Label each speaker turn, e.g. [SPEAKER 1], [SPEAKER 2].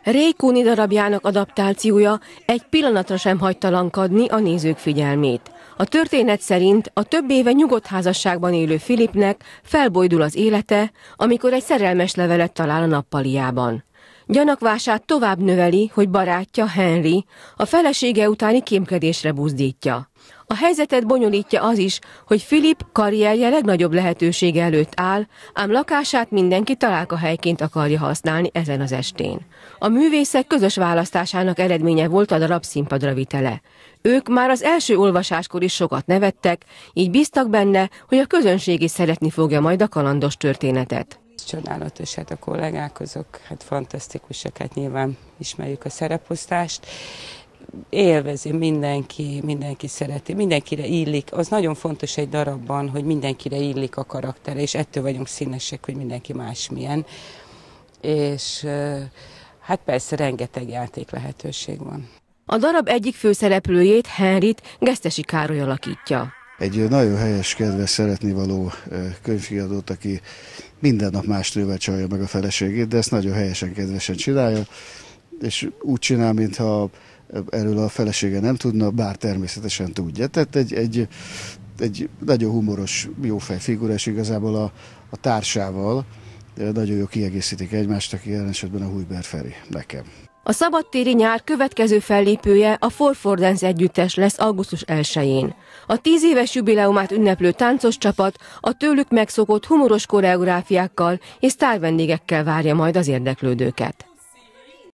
[SPEAKER 1] Ray Cooney darabjának adaptációja egy pillanatra sem hagyta lankadni a nézők figyelmét. A történet szerint a több éve nyugodt házasságban élő Philipnek felbojdul az élete, amikor egy szerelmes levelet talál a nappaliában. Gyanakvását tovább növeli, hogy barátja Henry a felesége utáni kémkedésre buzdítja. A helyzetet bonyolítja az is, hogy Philip karrierje legnagyobb lehetősége előtt áll, ám lakását mindenki találkahelyként akarja használni ezen az estén. A művészek közös választásának eredménye volt a darab színpadra vitele. Ők már az első olvasáskor is sokat nevettek, így bíztak benne, hogy a közönség is szeretni fogja majd a kalandos történetet.
[SPEAKER 2] Csodálatos, hát a kollégák azok fantasztikusak, hát nyilván ismerjük a szereposztást. Élvezi mindenki szereti, mindenkire illik. Az nagyon fontos egy darabban, hogy mindenkire illik a karaktere, és ettől vagyunk színesek, hogy mindenki másmilyen. És hát persze rengeteg játék lehetőség van.
[SPEAKER 1] A darab egyik főszereplőjét, Henryt Gesztesi Károly alakítja.
[SPEAKER 3] Egy nagyon helyes, kedves, szeretnivaló könyvkiadót, aki minden nap más nővel csalja meg a feleségét, de ezt nagyon helyesen, kedvesen csinálja, és úgy csinál, mintha erről a felesége nem tudna, bár természetesen tudja. Tehát egy nagyon humoros, jófej figura, és igazából a társával nagyon jó kiegészítik egymást, aki jelen esetben a Hujber Feri nekem.
[SPEAKER 1] A szabadtéri nyár következő fellépője a For For Dance együttes lesz augusztus 1-én. A 10 éves jubileumát ünneplő táncos csapat a tőlük megszokott humoros koreográfiákkal és sztárvendégekkel várja majd az érdeklődőket.